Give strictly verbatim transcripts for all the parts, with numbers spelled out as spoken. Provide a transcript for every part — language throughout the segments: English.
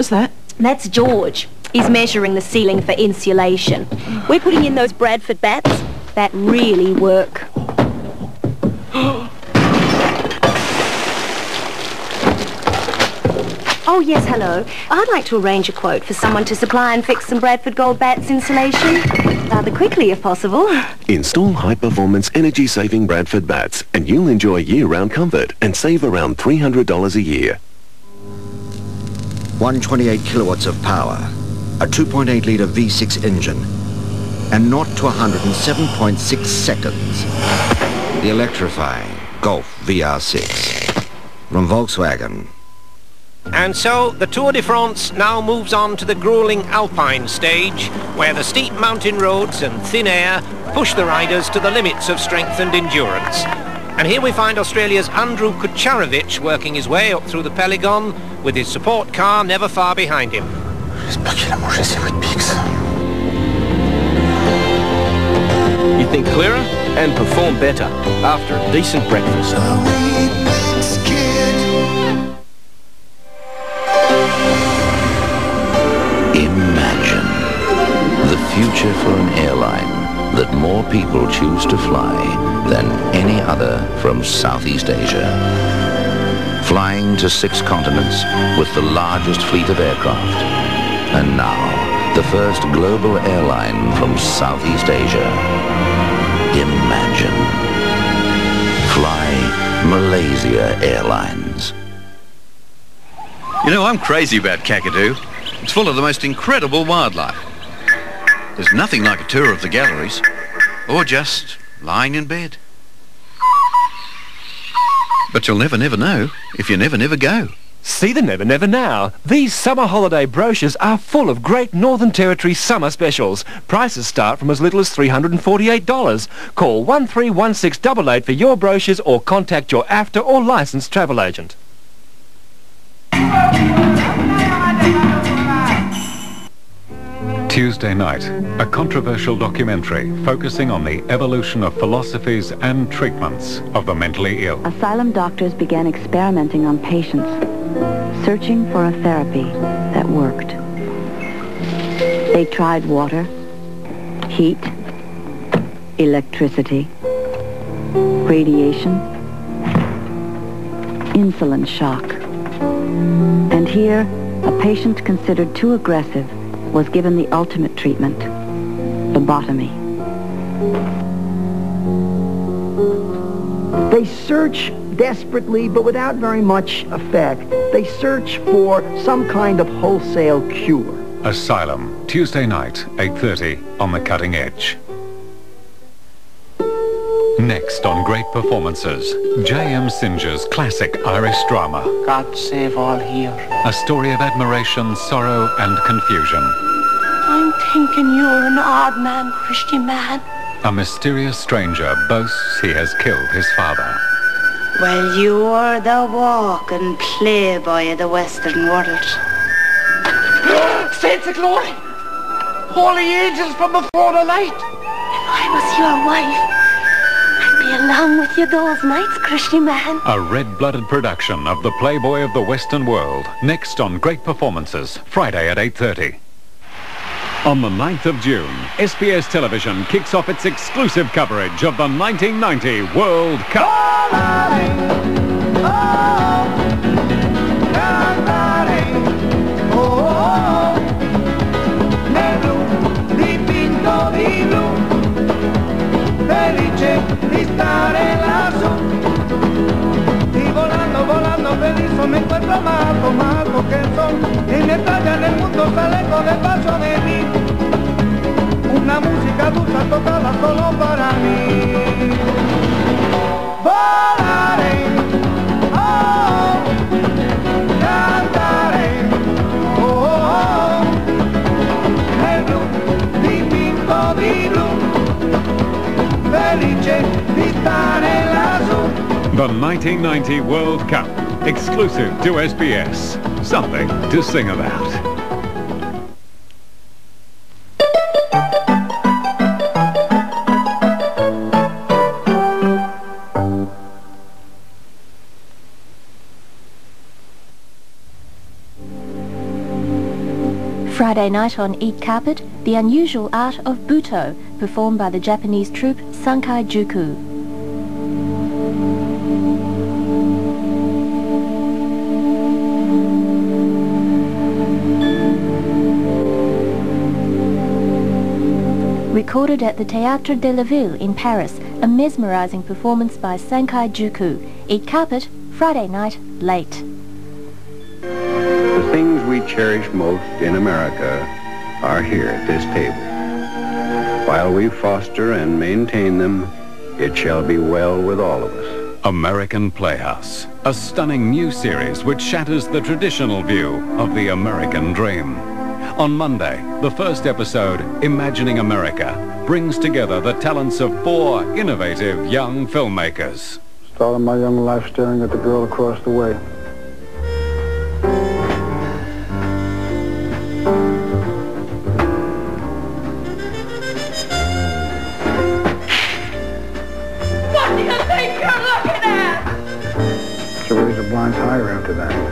was that? That's George. He's measuring the ceiling for insulation. We're putting in those Bradford bats that really work. Oh, yes, hello. I'd like to arrange a quote for someone to supply and fix some Bradford Gold Bats insulation. Rather quickly, if possible. Install high-performance, energy-saving Bradford bats and you'll enjoy year-round comfort and save around three hundred dollars a year. one hundred twenty-eight kilowatts of power, a two point eight litre V six engine, and zero to one hundred in seven point six seconds. The electrifying Golf V R six from Volkswagen. And so the Tour de France now moves on to the grueling Alpine stage, where the steep mountain roads and thin air push the riders to the limits of strength and endurance. And here we find Australia's Andrew Kucharovich working his way up through the Peligon, with his support car never far behind him. J'espère qu'il a mangé ses Weet-Bix. You think clearer and perform better after a decent breakfast. Imagine the future for an airline that more people choose to fly than any other from Southeast Asia. Flying to six continents with the largest fleet of aircraft. And now, the first global airline from Southeast Asia. Imagine. Fly Malaysia Airlines. You know, I'm crazy about Kakadu. It's full of the most incredible wildlife. There's nothing like a tour of the galleries, or just lying in bed. But you'll never, never know if you never, never go. See the Never Never now. These summer holiday brochures are full of great Northern Territory summer specials. Prices start from as little as three hundred forty-eight dollars. Call one three one six eight eight for your brochures or contact your AFTA or licensed travel agent. Tuesday night, a controversial documentary focusing on the evolution of philosophies and treatments of the mentally ill. Asylum doctors began experimenting on patients, searching for a therapy that worked. They tried water, heat, electricity, radiation, insulin shock. And here, a patient considered too aggressive was given the ultimate treatment, lobotomy. They search desperately, but without very much effect. They search for some kind of wholesale cure. Asylum, Tuesday night, eight thirty, on The Cutting Edge. Next on Great Performances, J M Singer's classic Irish drama. God save all here. A story of admiration, sorrow and confusion. I'm thinking you're an odd man, Christian man. A mysterious stranger boasts he has killed his father. Well, you're the walking playboy of the Western world. Saints of glory! Holy angels from before the light! If I was your wife, I'd be along with you those nights, Christian man. A red-blooded production of The Playboy of the Western World. Next on Great Performances, Friday at eight thirty. On the ninth of June, S B S Television kicks off its exclusive coverage of the nineteen ninety World Cup. Me encuentro más alto, más alto que el sol. En estrella en el mundo sale con el paso de mí. Una música dulce tocada solo para mí. Volaré, oh, cantaré, oh, oh, nel blu dipinto di blu, felice di stare lassù. The nineteen ninety World Cup. Exclusive to S B S. Something to sing about. Friday night on Eat Carpet, the unusual art of Buto, performed by the Japanese troupe Sankai Juku. Recorded at the Théâtre de la Ville in Paris, a mesmerizing performance by Sankai Juku. Eat Carpet, Friday night, late. The things we cherish most in America are here at this table. While we foster and maintain them, it shall be well with all of us. American Playhouse, a stunning new series which shatters the traditional view of the American dream. On Monday, the first episode, Imagining America, brings together the talents of four innovative young filmmakers. Started my young life staring at the girl across the way. What do you think you're looking at? To raise the blinds higher after that.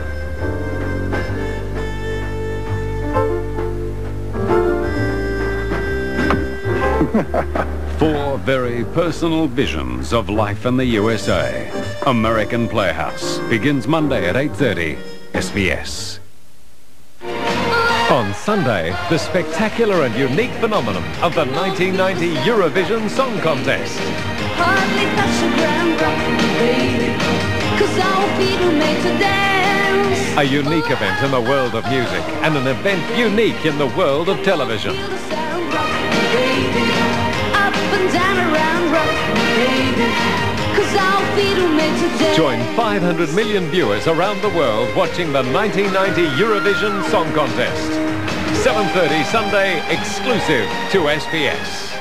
Four very personal visions of life in the U S A. American Playhouse begins Monday at eight thirty, S B S. On Sunday, the spectacular and unique phenomenon of the nineteen ninety Eurovision Song Contest. Hardly touch the ground, baby, 'cause our feet are made to dance. A unique event in the world of music and an event unique in the world of television. Join five hundred million viewers around the world watching the nineteen ninety Eurovision Song Contest. seven thirty Sunday, exclusive to S B S.